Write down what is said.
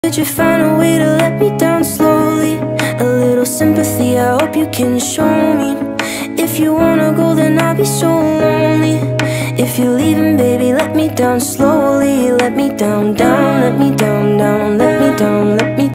Could you find a way to let me down slowly? A little sympathy, I hope you can show me. If you wanna go, then I'll be so lonely. If you're leaving, baby, let me down slowly. Let me down, down, let me down, down, let